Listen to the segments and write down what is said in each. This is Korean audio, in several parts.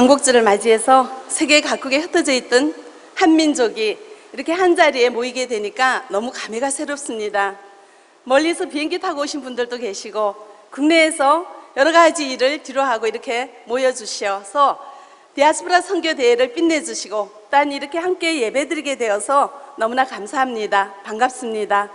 광복절을 맞이해서 세계 각국에 흩어져 있던 한민족이 이렇게 한자리에 모이게 되니까 너무 감회가 새롭습니다. 멀리서 비행기 타고 오신 분들도 계시고 국내에서 여러 가지 일을 뒤로하고 이렇게 모여주셔서 디아스포라 선교대회를 빛내주시고 또한 이렇게 함께 예배드리게 되어서 너무나 감사합니다. 반갑습니다.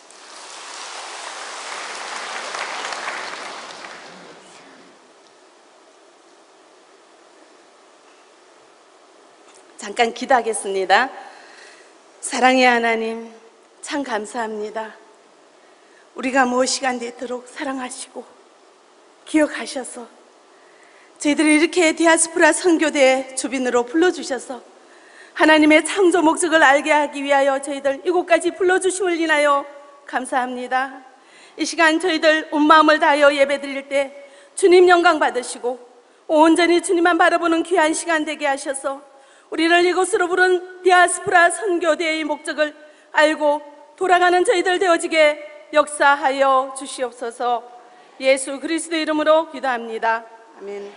잠깐 기도하겠습니다. 사랑의 하나님, 참 감사합니다. 우리가 무엇이 안 되도록 사랑하시고 기억하셔서 저희들을 이렇게 디아스포라 선교대 주빈으로 불러주셔서 하나님의 창조 목적을 알게 하기 위하여 저희들 이곳까지 불러주심을 인하여 감사합니다. 이 시간 저희들 온 마음을 다하여 예배드릴 때 주님 영광 받으시고 온전히 주님만 바라보는 귀한 시간 되게 하셔서 우리를 이곳으로 부른 디아스포라 선교대의 목적을 알고 돌아가는 저희들 되어지게 역사하여 주시옵소서. 예수 그리스도의 이름으로 기도합니다. 아멘.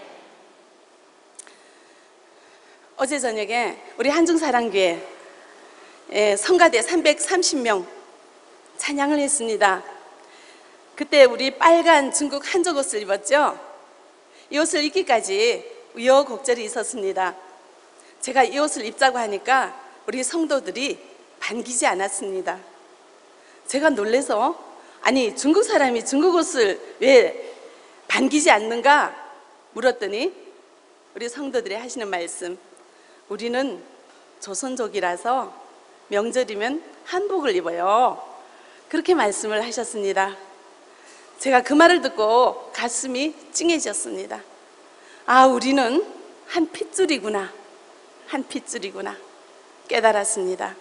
어제 저녁에 우리 한중사랑교회 성가대 330명 찬양을 했습니다. 그때 우리 빨간 중국 한족 옷을 입었죠. 이 옷을 입기까지 우여곡절이 있었습니다. 제가 이 옷을 입자고 하니까 우리 성도들이 반기지 않았습니다. 제가 놀라서 아니 중국 사람이 중국 옷을 왜 반기지 않는가 물었더니 우리 성도들이 하시는 말씀, 우리는 조선족이라서 명절이면 한복을 입어요. 그렇게 말씀을 하셨습니다. 제가 그 말을 듣고 가슴이 찡해졌습니다. 아, 우리는 한 핏줄이구나. 한 핏줄이구나 깨달았습니다.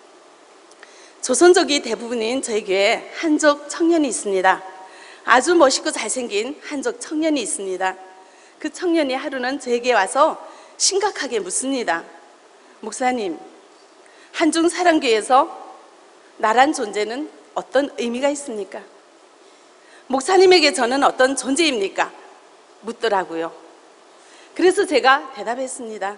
조선족이 대부분인 저희 교회에 한족 청년이 있습니다. 아주 멋있고 잘생긴 한족 청년이 있습니다. 그 청년이 하루는 저에게 와서 심각하게 묻습니다. 목사님, 한중사랑교회에서 나란 존재는 어떤 의미가 있습니까? 목사님에게 저는 어떤 존재입니까? 묻더라고요. 그래서 제가 대답했습니다.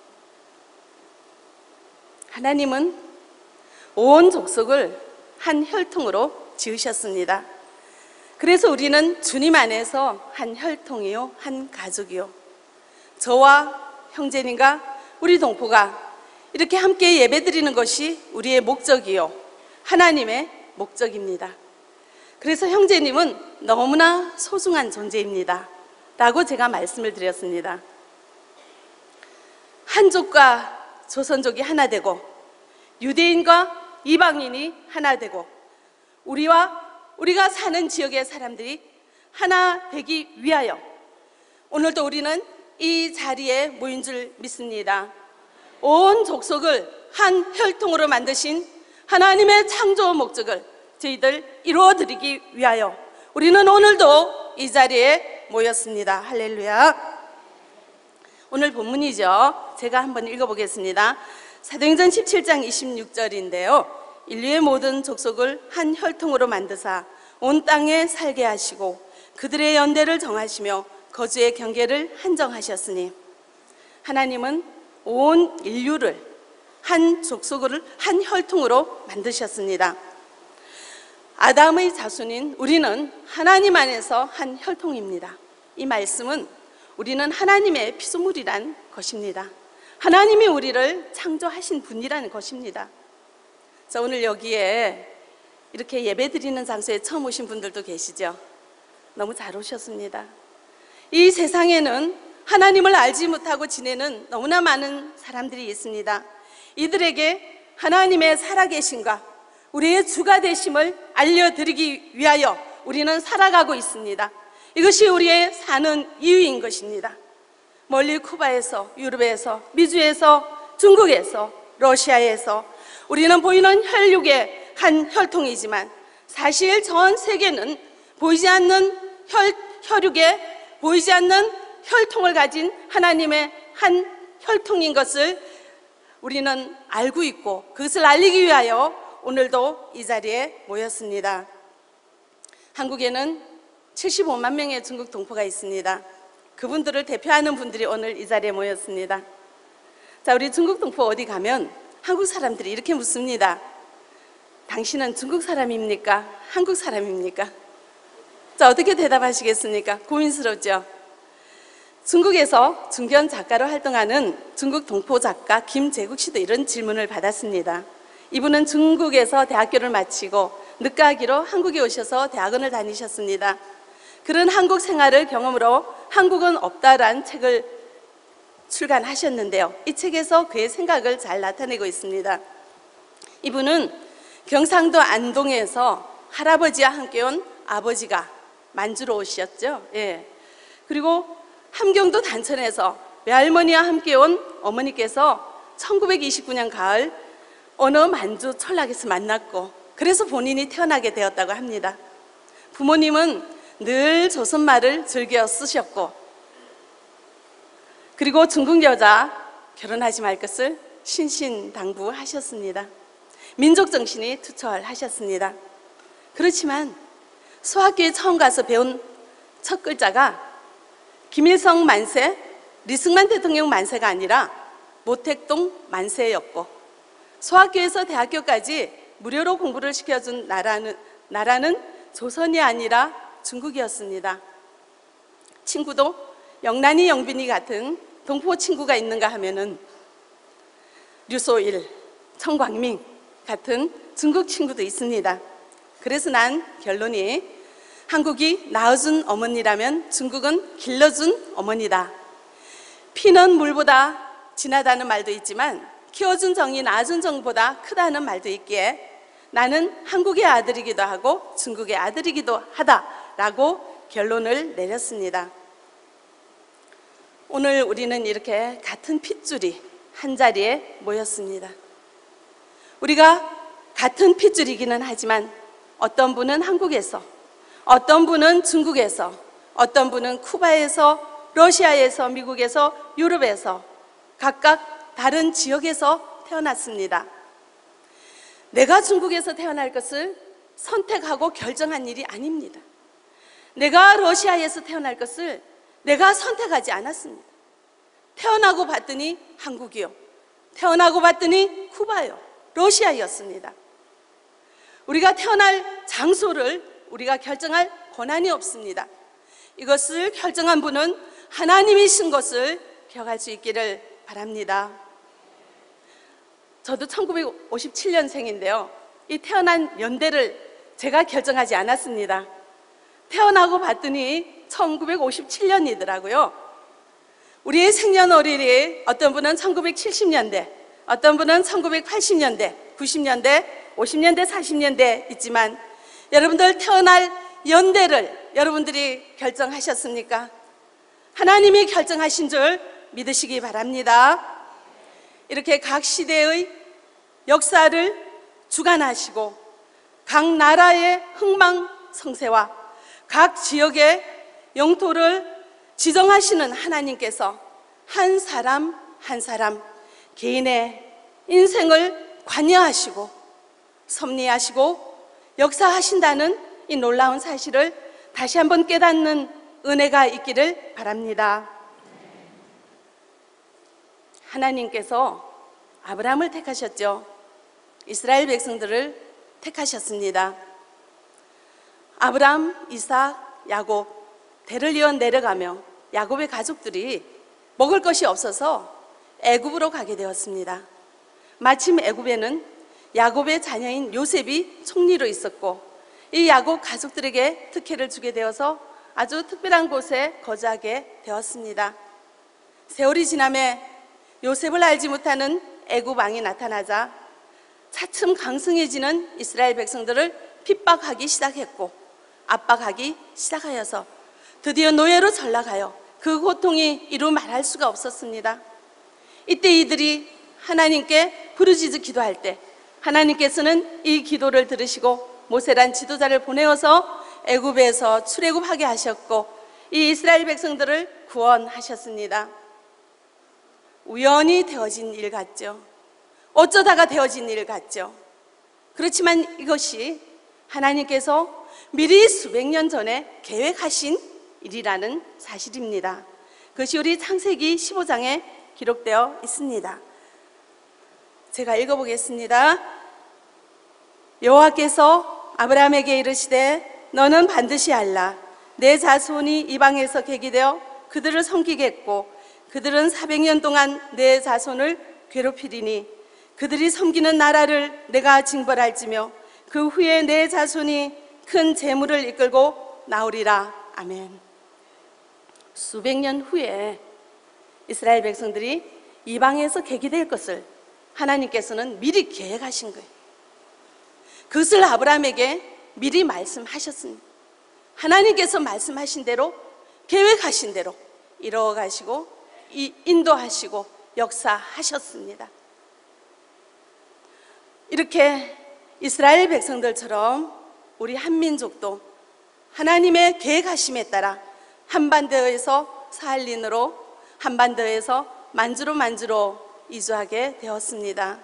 하나님은 온 족속을 한 혈통으로 지으셨습니다. 그래서 우리는 주님 안에서 한 혈통이요, 한 가족이요. 저와 형제님과 우리 동포가 이렇게 함께 예배드리는 것이 우리의 목적이요, 하나님의 목적입니다. 그래서 형제님은 너무나 소중한 존재입니다 라고 제가 말씀을 드렸습니다. 한족과 조선족이 하나 되고 유대인과 이방인이 하나 되고 우리가 사는 지역의 사람들이 하나 되기 위하여 오늘도 우리는 이 자리에 모인 줄 믿습니다. 온 족속을 한 혈통으로 만드신 하나님의 창조 목적을 저희들 이루어드리기 위하여 우리는 오늘도 이 자리에 모였습니다. 할렐루야. 오늘 본문이죠. 제가 한번 읽어보겠습니다. 사도행전 17장 26절인데요. 인류의 모든 족속을 한 혈통으로 만드사 온 땅에 살게 하시고 그들의 연대를 정하시며 거주의 경계를 한정하셨으니, 하나님은 온 인류를 한 족속을 한 혈통으로 만드셨습니다. 아담의 자손인 우리는 하나님 안에서 한 혈통입니다. 이 말씀은 우리는 하나님의 피조물이란 것입니다. 하나님이 우리를 창조하신 분이라는 것입니다. 자, 오늘 여기에 이렇게 예배드리는 장소에 처음 오신 분들도 계시죠? 너무 잘 오셨습니다. 이 세상에는 하나님을 알지 못하고 지내는 너무나 많은 사람들이 있습니다. 이들에게 하나님의 살아계심과 우리의 주가 되심을 알려드리기 위하여 우리는 살아가고 있습니다. 이것이 우리의 사는 이유인 것입니다. 멀리 쿠바에서, 유럽에서, 미주에서, 중국에서, 러시아에서 우리는 보이는 혈육의 한 혈통이지만 사실 전 세계는 보이지 않는 혈육의 보이지 않는 혈통을 가진 하나님의 한 혈통인 것을 우리는 알고 있고 그것을 알리기 위하여 오늘도 이 자리에 모였습니다. 한국에는 75만 명의 중국 동포가 있습니다. 그분들을 대표하는 분들이 오늘 이 자리에 모였습니다. 자, 우리 중국 동포 어디 가면 한국 사람들이 이렇게 묻습니다. 당신은 중국 사람입니까? 한국 사람입니까? 자, 어떻게 대답하시겠습니까? 고민스럽죠? 중국에서 중견 작가로 활동하는 중국 동포 작가 김재국 씨도 이런 질문을 받았습니다. 이분은 중국에서 대학교를 마치고 늦가기로 한국에 오셔서 대학원을 다니셨습니다. 그런 한국 생활을 경험으로 한국은 없다란 책을 출간하셨는데요. 이 책에서 그의 생각을 잘 나타내고 있습니다. 이분은 경상도 안동에서 할아버지와 함께 온 아버지가 만주로 오셨죠. 예. 그리고 함경도 단천에서 외할머니와 함께 온 어머니께서 1929년 가을 어느 만주촌락에서 만났고 그래서 본인이 태어나게 되었다고 합니다. 부모님은 늘 조선말을 즐겨 쓰셨고 그리고 중국 여자 결혼하지 말 것을 신신당부하셨습니다. 민족정신이 투철하셨습니다. 그렇지만 소학교에 처음 가서 배운 첫 글자가 김일성 만세, 리승만 대통령 만세가 아니라 모택동 만세였고 소학교에서 대학교까지 무료로 공부를 시켜준 나라는 조선이 아니라 중국이었습니다. 친구도 영란이 영빈이 같은 동포 친구가 있는가 하면은 류소일, 청광민 같은 중국 친구도 있습니다. 그래서 난 결론이 한국이 낳아준 어머니라면 중국은 길러준 어머니다. 피는 물보다 진하다는 말도 있지만 키워준 정이 낳아준 정보다 크다는 말도 있기에 나는 한국의 아들이기도 하고 중국의 아들이기도 하다라고 결론을 내렸습니다. 오늘 우리는 이렇게 같은 핏줄이 한 자리에 모였습니다. 우리가 같은 핏줄이기는 하지만 어떤 분은 한국에서, 어떤 분은 중국에서, 어떤 분은 쿠바에서, 러시아에서, 미국에서, 유럽에서 각각 다른 지역에서 태어났습니다. 내가 중국에서 태어날 것을 선택하고 결정한 일이 아닙니다. 내가 러시아에서 태어날 것을 내가 선택하지 않았습니다. 태어나고 봤더니 한국이요. 태어나고 봤더니 쿠바요. 러시아였습니다. 우리가 태어날 장소를 우리가 결정할 권한이 없습니다. 이것을 결정한 분은 하나님이신 것을 기억할 수 있기를 바랍니다. 저도 1957년생인데요. 이 태어난 연대를 제가 결정하지 않았습니다. 태어나고 봤더니 1957년이더라고요. 우리의 생년월일이 어떤 분은 1970년대, 어떤 분은 1980년대, 90년대, 50년대, 40년대 있지만 여러분들 태어날 연대를 여러분들이 결정하셨습니까? 하나님이 결정하신 줄 믿으시기 바랍니다. 이렇게 각 시대의 역사를 주관하시고 각 나라의 흥망성쇠와 각 지역의 영토를 지정하시는 하나님께서 한 사람 한 사람 개인의 인생을 관여하시고 섭리하시고 역사하신다는 이 놀라운 사실을 다시 한번 깨닫는 은혜가 있기를 바랍니다. 하나님께서 아브라함을 택하셨죠. 이스라엘 백성들을 택하셨습니다. 아브라함, 이삭, 야곱 대를 이어 내려가며 야곱의 가족들이 먹을 것이 없어서 애굽으로 가게 되었습니다. 마침 애굽에는 야곱의 자녀인 요셉이 총리로 있었고 이 야곱 가족들에게 특혜를 주게 되어서 아주 특별한 곳에 거주하게 되었습니다. 세월이 지남에 요셉을 알지 못하는 애굽 왕이 나타나자 차츰 강성해지는 이스라엘 백성들을 핍박하기 시작했고 압박하기 시작하여서 드디어 노예로 전락하여 그 고통이 이루 말할 수가 없었습니다. 이때 이들이 하나님께 부르짖어 기도할 때 하나님께서는 이 기도를 들으시고 모세란 지도자를 보내어서 애굽에서 출애굽하게 하셨고 이 이스라엘 백성들을 구원하셨습니다. 우연히 되어진 일 같죠. 어쩌다가 되어진 일 같죠. 그렇지만 이것이 하나님께서 미리 수백 년 전에 계획하신 일이라는 사실입니다. 그것이 우리 창세기 15장에 기록되어 있습니다. 제가 읽어보겠습니다. 여호와께서 아브라함에게 이르시되 너는 반드시 알라. 내 자손이 이방에서 계기되어 그들을 섬기겠고 그들은 400년 동안 내 자손을 괴롭히리니 그들이 섬기는 나라를 내가 징벌할지며 그 후에 내 자손이 큰 재물을 이끌고 나오리라. 아멘. 수백 년 후에 이스라엘 백성들이 이방에서 계기될 것을 하나님께서는 미리 계획하신 거예요. 그것을 아브라함에게 미리 말씀하셨습니다. 하나님께서 말씀하신 대로, 계획하신 대로 이루어가시고 인도하시고 역사하셨습니다. 이렇게 이스라엘 백성들처럼 우리 한민족도 하나님의 계획하심에 따라 한반도에서 사할린으로, 한반도에서 만주로 이주하게 되었습니다.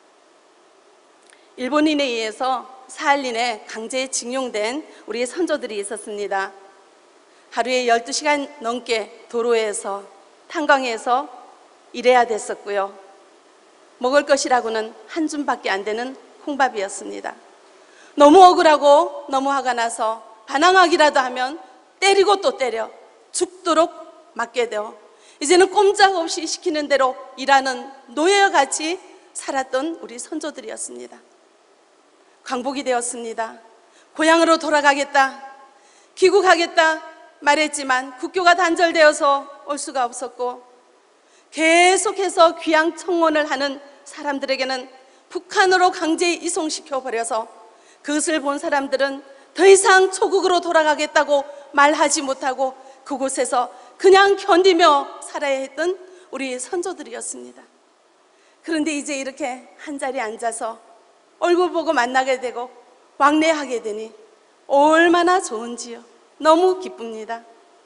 일본인에 의해서 사할린에 강제징용된 우리 선조들이 있었습니다. 하루에 12시간 넘게 도로에서, 탄광에서 일해야 됐었고요. 먹을 것이라고는 한 줌밖에 안 되는 콩밥이었습니다. 너무 억울하고 너무 화가 나서 반항하기라도 하면 때리고 또 때려 죽도록 맞게 되어 이제는 꼼짝없이 시키는 대로 일하는 노예와 같이 살았던 우리 선조들이었습니다. 광복이 되었습니다. 고향으로 돌아가겠다, 귀국하겠다 말했지만 국교가 단절되어서 올 수가 없었고 계속해서 귀양 청원을 하는 사람들에게는 북한으로 강제 이송시켜 버려서 그것을 본 사람들은 더 이상 조국으로 돌아가겠다고 말하지 못하고 그곳에서 그냥 견디며 살아야 했던 우리 선조들이었습니다. 그런데 이제 이렇게 한자리에 앉아서 얼굴 보고 만나게 되고 왕래하게 되니 얼마나 좋은지요. 너무 기쁩니다.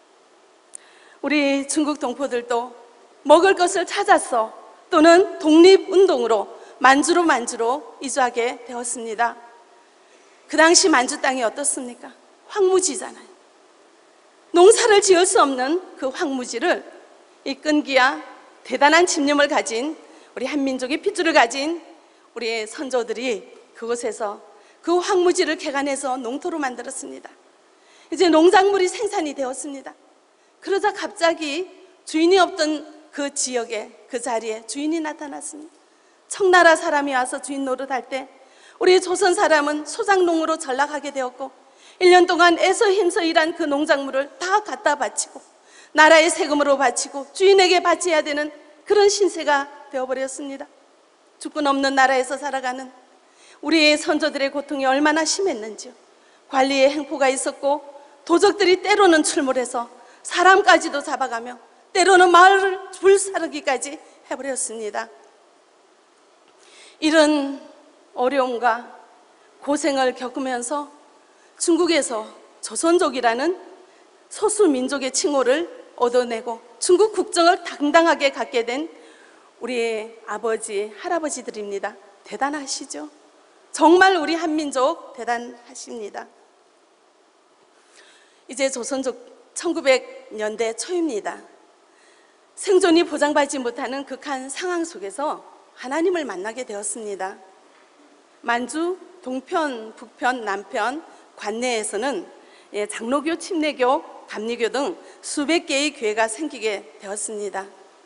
우리 중국 동포들도 먹을 것을 찾아서 또는 독립운동으로 만주로 이주하게 되었습니다. 그 당시 만주 땅이 어떻습니까? 황무지잖아요. 농사를 지을 수 없는 그 황무지를 이 끈기와 대단한 집념을 가진 우리 한민족의 핏줄을 가진 우리 선조들이 그곳에서 그 황무지를 개간해서 농토로 만들었습니다. 이제 농작물이 생산이 되었습니다. 그러자 갑자기 주인이 없던 그 지역에, 그 자리에 주인이 나타났습니다. 청나라 사람이 와서 주인 노릇할 때 우리 조선 사람은 소작농으로 전락하게 되었고 1년 동안 애써 힘써 일한 그 농작물을 다 갖다 바치고 나라의 세금으로 바치고 주인에게 바쳐야 되는 그런 신세가 되어버렸습니다. 주권 없는 나라에서 살아가는 우리의 선조들의 고통이 얼마나 심했는지요. 관리의 행포가 있었고 도적들이 때로는 출몰해서 사람까지도 잡아가며 때로는 마을을 불사르기까지 해버렸습니다. 이런 어려움과 고생을 겪으면서 중국에서 조선족이라는 소수민족의 칭호를 얻어내고 중국 국정을 당당하게 갖게 된 우리 아버지, 할아버지들입니다. 대단하시죠? 정말 우리 한민족 대단하십니다. 이제 조선족 1900년대 초입니다. 생존이 보장받지 못하는 극한 상황 속에서 하나님을 만나게 되었습니다. 만주 동편, 북편, 남편, 관내에서는 장로교, 침례교, 감리교 등 수백 개의 교회가 생기게 되었습니다.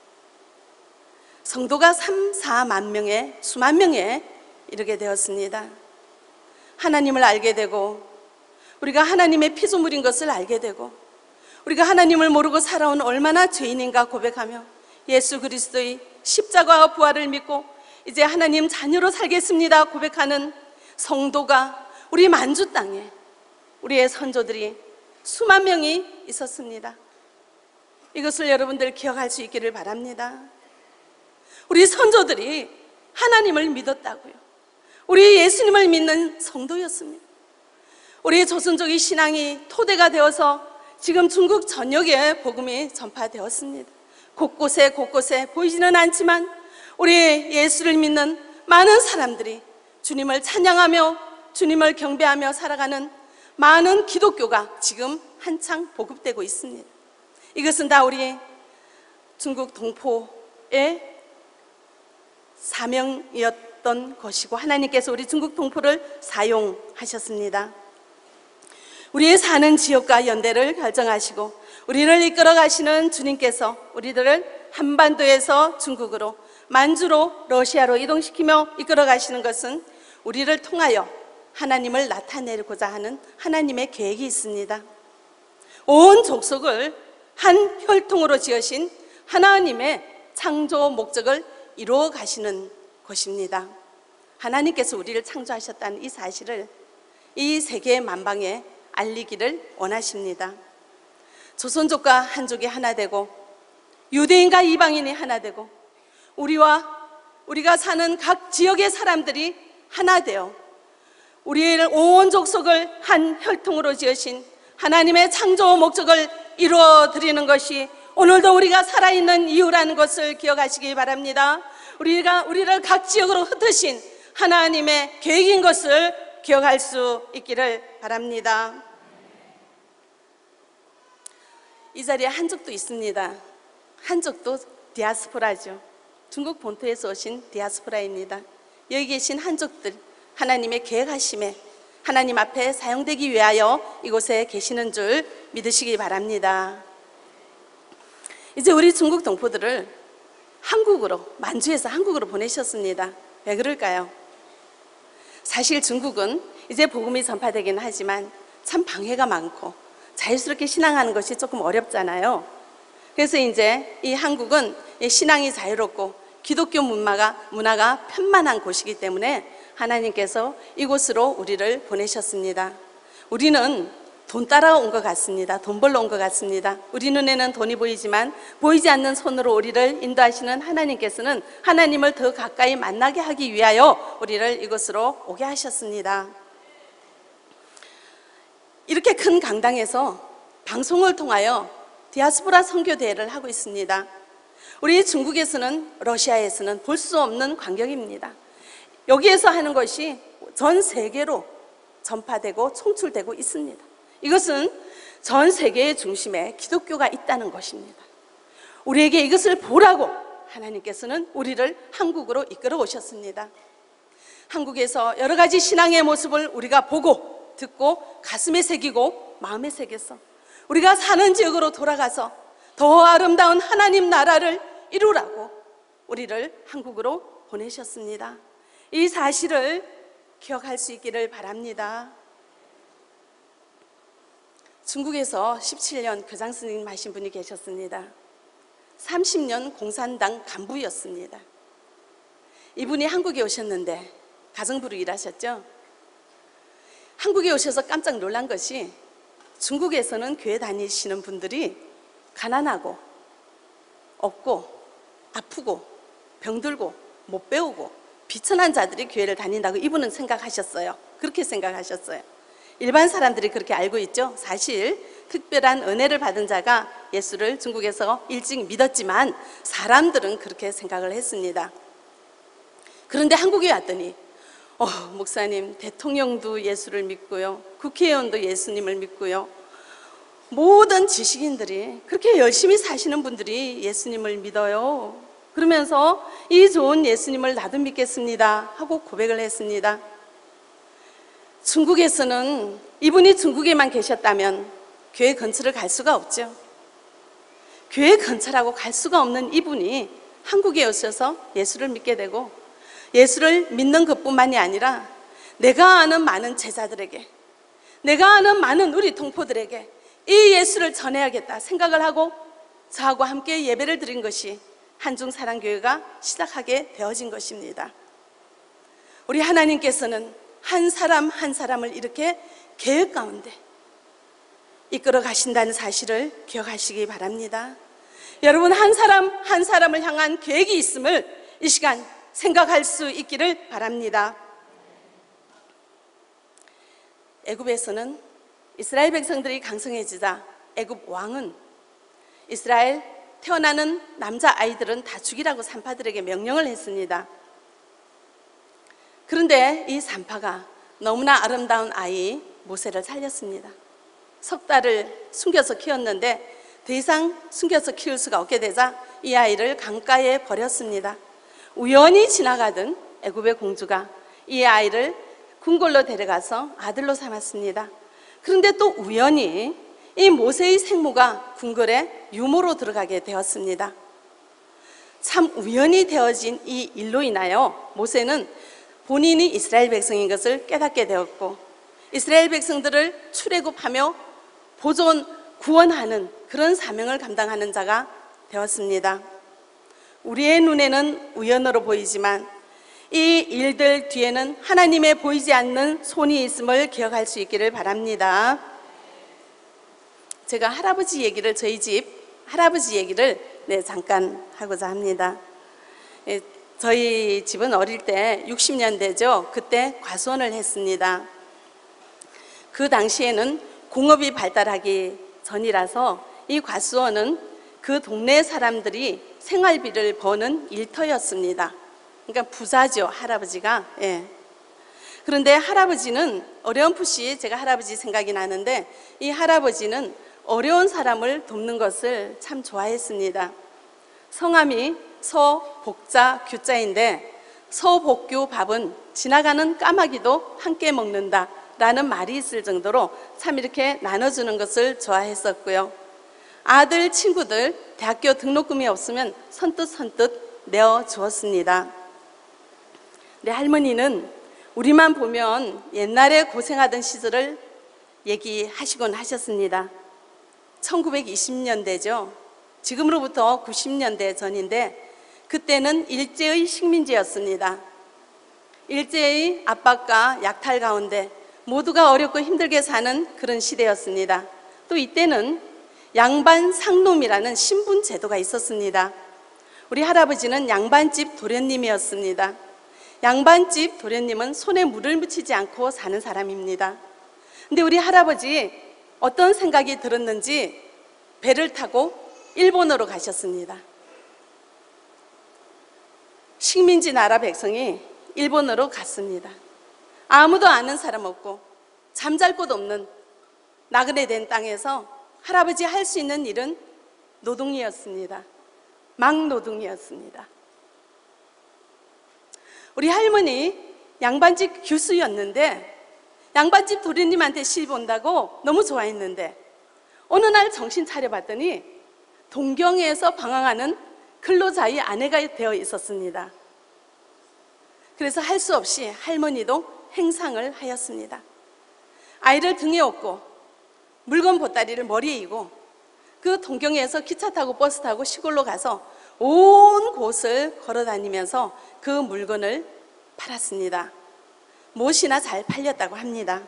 성도가 3, 4만 명에 수만 명에 이르게 되었습니다. 하나님을 알게 되고 우리가 하나님의 피조물인 것을 알게 되고 우리가 하나님을 모르고 살아온 얼마나 죄인인가 고백하며 예수 그리스도의 십자가와 부활을 믿고 이제 하나님 자녀로 살겠습니다 고백하는 성도가 우리 만주 땅에 우리의 선조들이 수만 명이 있었습니다. 이것을 여러분들 기억할 수 있기를 바랍니다. 우리 선조들이 하나님을 믿었다고요. 우리 예수님을 믿는 성도였습니다. 우리 조선족의 신앙이 토대가 되어서 지금 중국 전역에 복음이 전파되었습니다. 곳곳에 보이지는 않지만 우리 예수를 믿는 많은 사람들이 주님을 찬양하며 주님을 경배하며 살아가는 많은 기독교가 지금 한창 보급되고 있습니다. 이것은 다 우리 중국 동포의 사명이었던 것이고 하나님께서 우리 중국 동포를 사용하셨습니다. 우리의 사는 지역과 연대를 결정하시고 우리를 이끌어 가시는 주님께서 우리들을 한반도에서 중국으로, 만주로, 러시아로 이동시키며 이끌어 가시는 것은 우리를 통하여 하나님을 나타내고자 하는 하나님의 계획이 있습니다. 온 족속을 한 혈통으로 지으신 하나님의 창조 목적을 이루어 가시는 것입니다. 하나님께서 우리를 창조하셨다는 이 사실을 이 세계 만방에 알리기를 원하십니다. 조선족과 한족이 하나 되고 유대인과 이방인이 하나 되고 우리가 사는 각 지역의 사람들이 하나 되어 우리를 온 족속을 한 혈통으로 지으신 하나님의 창조 목적을 이루어 드리는 것이 오늘도 우리가 살아있는 이유라는 것을 기억하시기 바랍니다. 우리를 각 지역으로 흩으신 하나님의 계획인 것을 기억할 수 있기를 바랍니다. 이 자리에 한족도 있습니다. 한족도 디아스포라죠. 중국 본토에서 오신 디아스포라입니다. 여기 계신 한족들, 하나님의 계획하심에 하나님 앞에 사용되기 위하여 이곳에 계시는 줄 믿으시기 바랍니다. 이제 우리 중국 동포들을 한국으로, 만주에서 한국으로 보내셨습니다. 왜 그럴까요? 사실 중국은 이제 복음이 전파되기는 하지만 참 방해가 많고 자유스럽게 신앙하는 것이 조금 어렵잖아요. 그래서 이제 이 한국은 신앙이 자유롭고 기독교 문화가 편만한 곳이기 때문에 하나님께서 이곳으로 우리를 보내셨습니다. 우리는 돈 따라온 것 같습니다. 돈 벌러 온 것 같습니다. 우리 눈에는 돈이 보이지만 보이지 않는 손으로 우리를 인도하시는 하나님께서는 하나님을 더 가까이 만나게 하기 위하여 우리를 이곳으로 오게 하셨습니다. 이렇게 큰 강당에서 방송을 통하여 디아스포라 선교대회를 하고 있습니다. 우리 중국에서는, 러시아에서는 볼 수 없는 광경입니다. 여기에서 하는 것이 전 세계로 전파되고 송출되고 있습니다. 이것은 전 세계의 중심에 기독교가 있다는 것입니다. 우리에게 이것을 보라고 하나님께서는 우리를 한국으로 이끌어 오셨습니다. 한국에서 여러 가지 신앙의 모습을 우리가 보고 듣고 가슴에 새기고 마음에 새겨서 우리가 사는 지역으로 돌아가서 더 아름다운 하나님 나라를 이루라고 우리를 한국으로 보내셨습니다. 이 사실을 기억할 수 있기를 바랍니다. 중국에서 17년 교장 스님 하신 분이 계셨습니다. 30년 공산당 간부였습니다. 이분이 한국에 오셨는데 가정부로 일하셨죠. 한국에 오셔서 깜짝 놀란 것이 중국에서는 교회 다니시는 분들이 가난하고 없고 아프고 병들고 못 배우고 비천한 자들이 교회를 다닌다고 이분은 생각하셨어요. 그렇게 생각하셨어요. 일반 사람들이 그렇게 알고 있죠. 사실 특별한 은혜를 받은 자가 예수를 중국에서 일찍 믿었지만 사람들은 그렇게 생각을 했습니다. 그런데 한국에 왔더니 목사님, 대통령도 예수를 믿고요, 국회의원도 예수님을 믿고요, 모든 지식인들이 그렇게 열심히 사시는 분들이 예수님을 믿어요. 그러면서 이 좋은 예수님을 나도 믿겠습니다 하고 고백을 했습니다. 중국에서는 이분이 중국에만 계셨다면 교회 근처를 갈 수가 없죠. 교회 근처라고 갈 수가 없는 이분이 한국에 오셔서 예수를 믿게 되고 예수를 믿는 것뿐만이 아니라 내가 아는 많은 제자들에게, 내가 아는 많은 우리 동포들에게 이 예수를 전해야겠다 생각을 하고 저하고 함께 예배를 드린 것이 한중사랑교회가 시작하게 되어진 것입니다. 우리 하나님께서는 한 사람 한 사람을 이렇게 계획 가운데 이끌어 가신다는 사실을 기억하시기 바랍니다. 여러분, 한 사람 한 사람을 향한 계획이 있음을 이 시간 생각할 수 있기를 바랍니다. 애굽에서는 이스라엘 백성들이 강성해지자 애굽 왕은 이스라엘 태어나는 남자아이들은 다 죽이라고 산파들에게 명령을 했습니다. 그런데 이 산파가 너무나 아름다운 아이 모세를 살렸습니다. 석 달을 숨겨서 키웠는데 더 이상 숨겨서 키울 수가 없게 되자 이 아이를 강가에 버렸습니다. 우연히 지나가던 애굽의 공주가 이 아이를 궁궐로 데려가서 아들로 삼았습니다. 그런데 또 우연히 이 모세의 생모가 궁궐에 유모로 들어가게 되었습니다. 참 우연히 되어진 이 일로 인하여 모세는 본인이 이스라엘 백성인 것을 깨닫게 되었고, 이스라엘 백성들을 출애굽하며 보존, 구원하는 그런 사명을 감당하는 자가 되었습니다. 우리의 눈에는 우연으로 보이지만 이 일들 뒤에는 하나님의 보이지 않는 손이 있음을 기억할 수 있기를 바랍니다. 제가 할아버지 얘기를, 저희 집 할아버지 얘기를 잠깐 하고자 합니다. 저희 집은 어릴 때 60년대죠. 그때 과수원을 했습니다. 그 당시에는 공업이 발달하기 전이라서 이 과수원은 그 동네 사람들이 생활비를 버는 일터였습니다. 그러니까 부자죠, 할아버지가. 그런데 할아버지는 어렴풋이, 제가 할아버지 생각이 나는데, 이 할아버지는 어려운 사람을 돕는 것을 참 좋아했습니다. 성함이 서복자 규자인데, 서복규 밥은 지나가는 까마귀도 함께 먹는다 라는 말이 있을 정도로 참 이렇게 나눠주는 것을 좋아했었고요. 아들 친구들 대학교 등록금이 없으면 선뜻 내어주었습니다. 내 할머니는 우리만 보면 옛날에 고생하던 시절을 얘기하시곤 하셨습니다. 1920년대죠. 지금으로부터 90년대 전인데, 그때는 일제의 식민지였습니다. 일제의 압박과 약탈 가운데 모두가 어렵고 힘들게 사는 그런 시대였습니다. 또 이때는 양반 상놈이라는 신분 제도가 있었습니다. 우리 할아버지는 양반집 도련님이었습니다. 양반집 도련님은 손에 물을 묻히지 않고 사는 사람입니다. 근데 우리 할아버지 어떤 생각이 들었는지 배를 타고 일본으로 가셨습니다. 식민지 나라 백성이 일본으로 갔습니다. 아무도 아는 사람 없고 잠잘 곳 없는 나그네 된 땅에서 할아버지 할 수 있는 일은 노동이었습니다. 막노동이었습니다. 우리 할머니 양반집 교수였는데, 양반집 도련님한테 시집 온다고 너무 좋아했는데, 어느 날 정신 차려봤더니 동경에서 방황하는 근로자의 아내가 되어 있었습니다. 그래서 할 수 없이 할머니도 행상을 하였습니다. 아이를 등에 업고 물건 보따리를 머리에 이고 그 동경에서 기차 타고 버스 타고 시골로 가서 온 곳을 걸어 다니면서 그 물건을 팔았습니다. 못이나 잘 팔렸다고 합니다.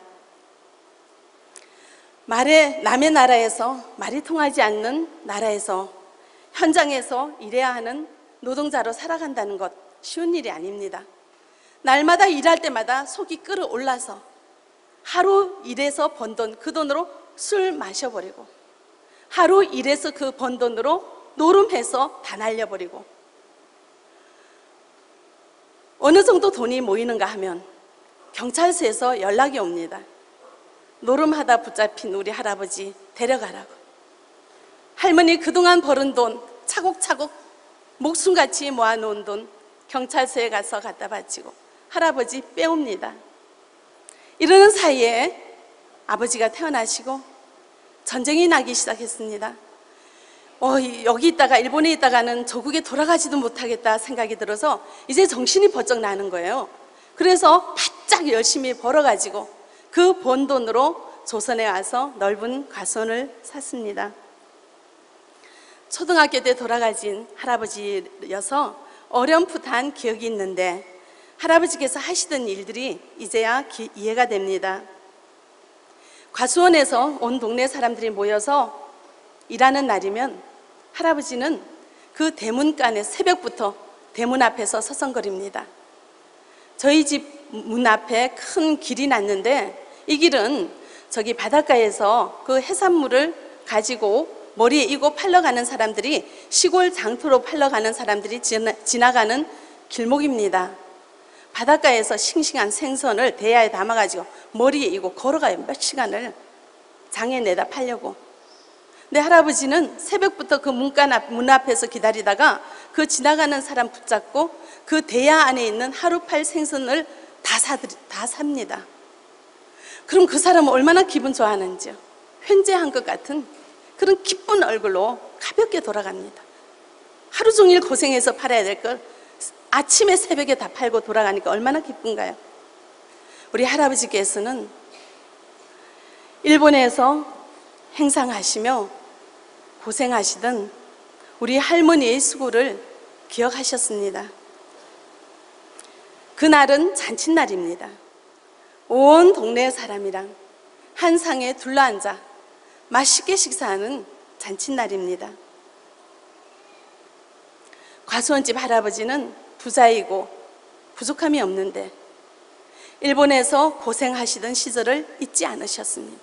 남의 나라에서, 말이 통하지 않는 나라에서 현장에서 일해야 하는 노동자로 살아간다는 것 쉬운 일이 아닙니다. 날마다 일할 때마다 속이 끓어올라서 하루 일해서 번 돈, 그 돈으로 술 마셔버리고, 하루 일해서 그 번 돈으로 노름해서 다 날려버리고, 어느 정도 돈이 모이는가 하면 경찰서에서 연락이 옵니다. 노름하다 붙잡힌 우리 할아버지 데려가라고. 할머니 그동안 벌은 돈, 차곡차곡 목숨같이 모아놓은 돈 경찰서에 가서 갖다 바치고 할아버지 빼옵니다. 이러는 사이에 아버지가 태어나시고 전쟁이 나기 시작했습니다. 여기 있다가, 일본에 있다가는 조국에 돌아가지도 못하겠다 생각이 들어서 이제 정신이 번쩍 나는 거예요. 그래서 바짝 열심히 벌어가지고 그 번 돈으로 조선에 와서 넓은 과수원을 샀습니다. 초등학교 때 돌아가신 할아버지여서 어렴풋한 기억이 있는데, 할아버지께서 하시던 일들이 이제야 이해가 됩니다. 과수원에서 온 동네 사람들이 모여서 일하는 날이면 할아버지는 그 대문간에 새벽부터 대문 앞에서 서성거립니다. 저희 집 문 앞에 큰 길이 났는데, 이 길은 저기 바닷가에서 그 해산물을 가지고 머리에 이고 팔러 가는 사람들이, 시골 장터로 팔러 가는 사람들이 지나가는 길목입니다. 바닷가에서 싱싱한 생선을 대야에 담아가지고 머리에 이고 걸어가요. 몇 시간을 장에 내다 팔려고. 내 할아버지는 새벽부터 그 문 앞에서 기다리다가 그 지나가는 사람 붙잡고 그 대야 안에 있는 하루팔 생선을 다 삽니다. 그럼 그 사람은 얼마나 기분 좋아하는지요. 횡재한 것 같은 그런 기쁜 얼굴로 가볍게 돌아갑니다. 하루 종일 고생해서 팔아야 될 걸 아침에 새벽에 다 팔고 돌아가니까 얼마나 기쁜가요? 우리 할아버지께서는 일본에서 행상하시며 고생하시던 우리 할머니의 수고를 기억하셨습니다. 그날은 잔칫날입니다. 온 동네 사람이랑 한 상에 둘러앉아 맛있게 식사하는 잔칫날입니다. 과수원집 할아버지는 부자이고 부족함이 없는데 일본에서 고생하시던 시절을 잊지 않으셨습니다.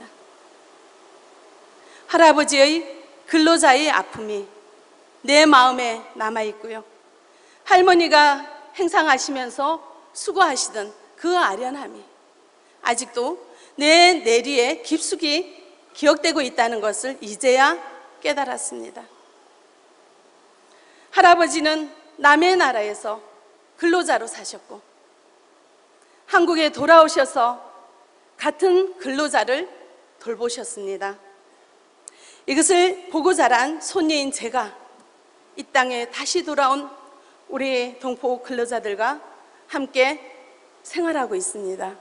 할아버지의 근로자의 아픔이 내 마음에 남아있고요. 할머니가 행상하시면서 수고하시던 그 아련함이 아직도 내 내리에 깊숙이 기억되고 있다는 것을 이제야 깨달았습니다. 할아버지는 남의 나라에서 근로자로 사셨고 한국에 돌아오셔서 같은 근로자를 돌보셨습니다. 이것을 보고 자란 손녀인 제가 이 땅에 다시 돌아온 우리 동포 근로자들과 함께 생활하고 있습니다.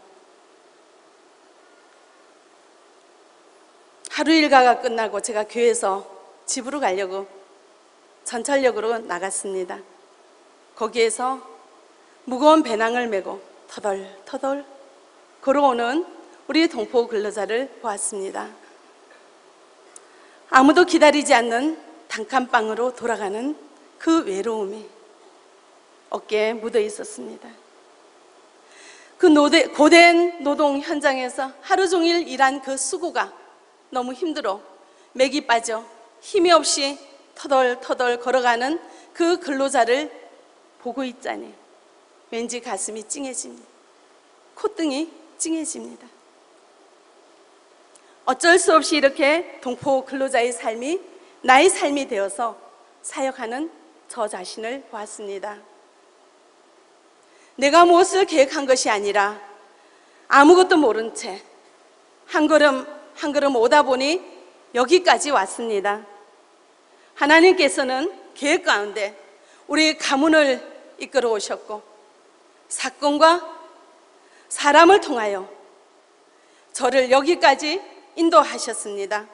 하루 일과가 끝나고 제가 교회에서 집으로 가려고 전철역으로 나갔습니다. 거기에서 무거운 배낭을 메고 터덜터덜 걸어오는 우리 동포 근로자를 보았습니다. 아무도 기다리지 않는 단칸방으로 돌아가는 그 외로움이 어깨에 묻어 있었습니다. 그 고된 노동 현장에서 하루 종일 일한 그 수고가 너무 힘들어 맥이 빠져 힘이 없이 터덜터덜 걸어가는 그 근로자를 보고 있자니 왠지 가슴이 찡해집니다. 콧등이 찡해집니다. 어쩔 수 없이 이렇게 동포 근로자의 삶이 나의 삶이 되어서 사역하는 저 자신을 보았습니다. 내가 무엇을 계획한 것이 아니라 아무것도 모른 채 한 걸음 한 걸음 오다 보니 여기까지 왔습니다. 하나님께서는 계획 가운데 우리 가문을 이끌어 오셨고 사건과 사람을 통하여 저를 여기까지 인도하셨습니다.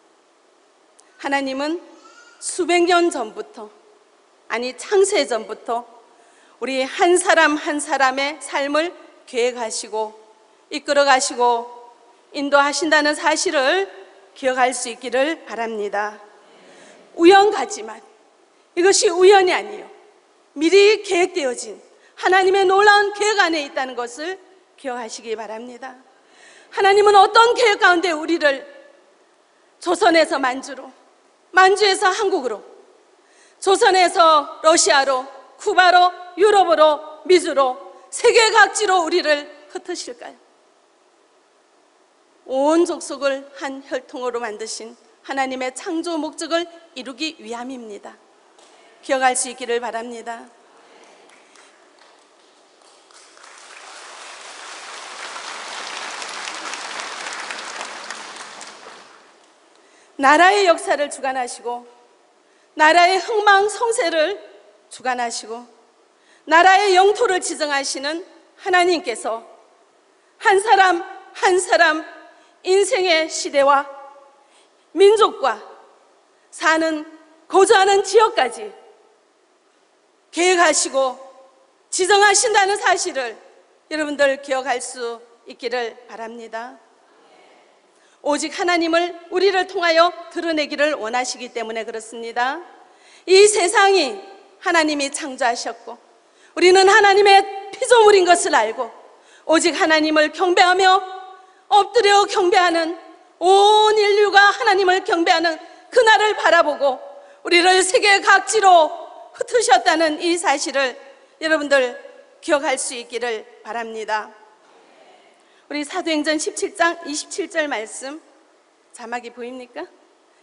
하나님은 수백 년 전부터, 아니 창세 전부터 우리 한 사람 한 사람의 삶을 계획하시고 이끌어 가시고 인도하신다는 사실을 기억할 수 있기를 바랍니다. 우연 같지만 이것이 우연이 아니요 미리 계획되어진 하나님의 놀라운 계획 안에 있다는 것을 기억하시기 바랍니다. 하나님은 어떤 계획 가운데 우리를 조선에서 만주로, 만주에서 한국으로, 조선에서 러시아로, 쿠바로, 유럽으로, 미주로, 세계 각지로 우리를 흩으실까요? 온 족속을 한 혈통으로 만드신 하나님의 창조 목적을 이루기 위함입니다. 기억할 수 있기를 바랍니다. 나라의 역사를 주관하시고 나라의 흥망성쇠를 주관하시고 나라의 영토를 지정하시는 하나님께서 한 사람 한 사람 인생의 시대와 민족과 사는 거주하는 지역까지 계획하시고 지정하신다는 사실을 여러분들 기억할 수 있기를 바랍니다. 오직 하나님을 우리를 통하여 드러내기를 원하시기 때문에 그렇습니다. 이 세상이 하나님이 창조하셨고 우리는 하나님의 피조물인 것을 알고 오직 하나님을 경배하며 엎드려 경배하는 온 인류가 하나님을 경배하는 그날을 바라보고 우리를 세계 각지로 흩으셨다는 이 사실을 여러분들 기억할 수 있기를 바랍니다. 우리 사도행전 17장 27절 말씀 자막이 보입니까?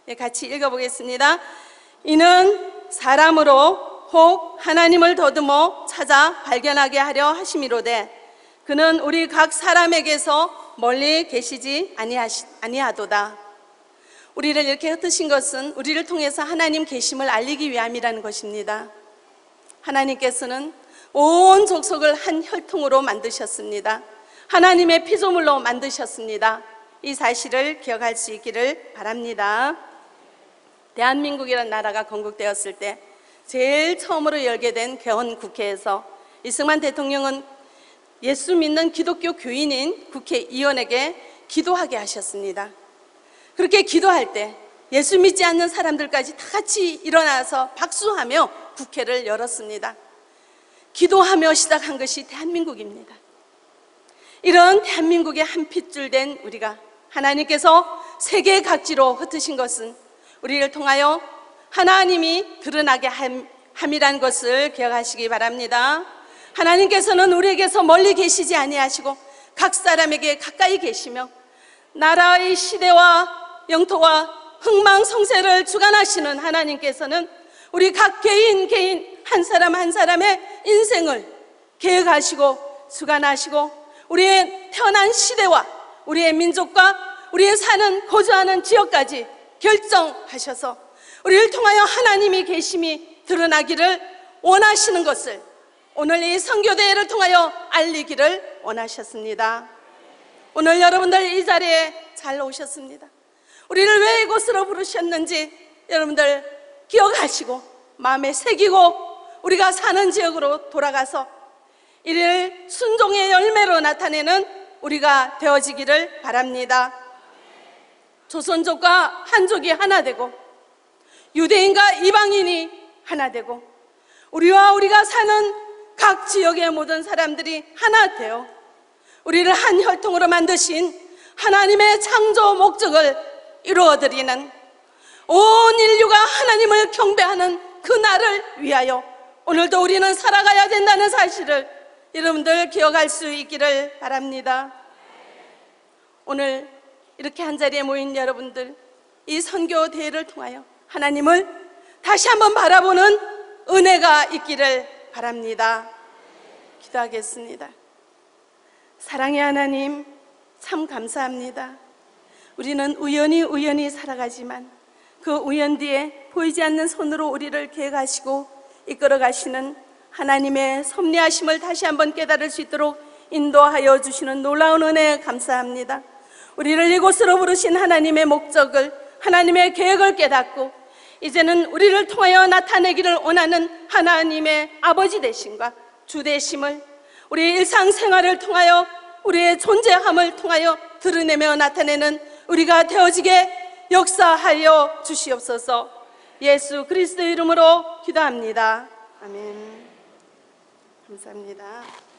같이 읽어보겠습니다. 이는 사람으로 혹 하나님을 더듬어 찾아 발견하게 하려 하심이로되 그는 우리 각 사람에게서 멀리 계시지 아니하도다. 우리를 이렇게 흩으신 것은 우리를 통해서 하나님 계심을 알리기 위함이라는 것입니다. 하나님께서는 온 족속을 한 혈통으로 만드셨습니다. 하나님의 피조물로 만드셨습니다. 이 사실을 기억할 수 있기를 바랍니다. 대한민국이라는 나라가 건국되었을 때 제일 처음으로 열게 된 개헌국회에서 이승만 대통령은 예수 믿는 기독교 교인인 국회의원에게 기도하게 하셨습니다. 그렇게 기도할 때 예수 믿지 않는 사람들까지 다 같이 일어나서 박수하며 국회를 열었습니다. 기도하며 시작한 것이 대한민국입니다. 이런 대한민국의 한 핏줄 된 우리가 하나님께서 세계 각지로 흩으신 것은 우리를 통하여 하나님이 드러나게 함이라는 것을 기억하시기 바랍니다. 하나님께서는 우리에게서 멀리 계시지 아니하시고 각 사람에게 가까이 계시며 나라의 시대와 영토와 흥망성쇠를 주관하시는 하나님께서는 우리 각 개인 한 사람 한 사람의 인생을 계획하시고 주관하시고 우리의 태어난 시대와 우리의 민족과 우리의 사는 거주하는 지역까지 결정하셔서 우리를 통하여 하나님이 계심이 드러나기를 원하시는 것을 오늘 이 선교대회를 통하여 알리기를 원하셨습니다. 오늘 여러분들 이 자리에 잘 오셨습니다. 우리를 왜 이곳으로 부르셨는지 여러분들 기억하시고 마음에 새기고 우리가 사는 지역으로 돌아가서 이를 순종의 열매로 나타내는 우리가 되어지기를 바랍니다. 조선족과 한족이 하나 되고 유대인과 이방인이 하나 되고 우리와 우리가 사는 각 지역의 모든 사람들이 하나 되어 우리를 한 혈통으로 만드신 하나님의 창조 목적을 이루어드리는 온 인류가 하나님을 경배하는 그날을 위하여 오늘도 우리는 살아가야 된다는 사실을 여러분들 기억할 수 있기를 바랍니다. 오늘 이렇게 한자리에 모인 여러분들 이 선교 대회를 통하여 하나님을 다시 한번 바라보는 은혜가 있기를 바랍니다. 기도하겠습니다. 사랑의 하나님 참 감사합니다. 우리는 우연히 살아가지만 그 우연 뒤에 보이지 않는 손으로 우리를 계획하시고 이끌어 가시는 하나님의 섭리하심을 다시 한번 깨달을 수 있도록 인도하여 주시는 놀라운 은혜에 감사합니다. 우리를 이곳으로 부르신 하나님의 목적을 하나님의 계획을 깨닫고 이제는 우리를 통하여 나타내기를 원하는 하나님의 아버지 되심과 주 되심을 우리 일상생활을 통하여 우리의 존재함을 통하여 드러내며 나타내는 우리가 되어지게 역사하여 주시옵소서. 예수 그리스도 이름으로 기도합니다. 아멘. 감사합니다.